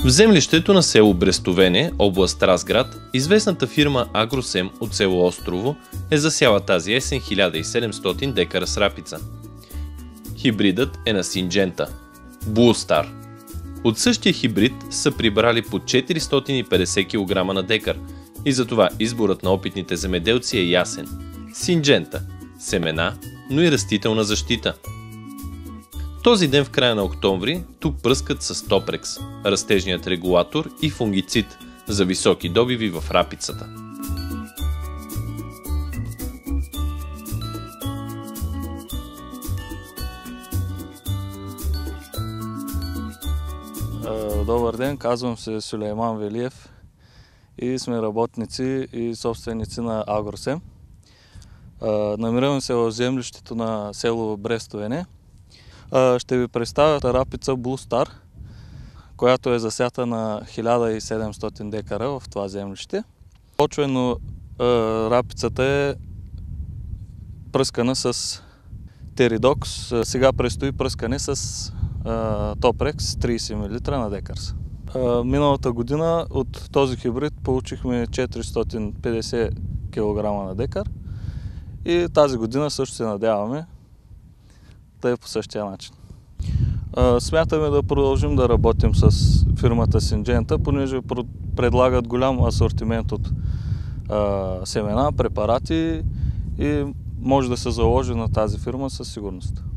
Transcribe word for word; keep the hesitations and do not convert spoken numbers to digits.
В землището на село Брестовене, област Разград, известната фирма Агросем от село Острово е засяла тази есен хиляда и седемстотин декара с рапица. Хибридът е на Синджента – Blue Star. От същия хибрид са прибрали по четиристотин и петдесет килограма на декар и затова изборът на опитните земеделци е ясен. Синджента – семена, но и растителна защита. Този ден в края на октомври тук пръскат с Топрекс, растежният регулатор и фунгицид за високи добиви в рапицата. Добър ден, казвам се Сюлейман Велиев и сме работници и собственици на Агросем. Намираме се в землището на село Брестовене. Ще ви представя рапица Blue Star, която е засята на хиляда и седемстотин декара в това землище. Почвено рапицата е пръскана с Теридокс. Сега предстои пръскане с Топрекс трийсет милилитра на декар. Миналата година от този хибрид получихме четиристотин и петдесет килограма на декар и тази година също се надяваме да е по същия начин. Смятаме да продължим да работим с фирмата Синджента, понеже предлагат голям асортимент от семена, препарати и може да се заложи на тази фирма със сигурност.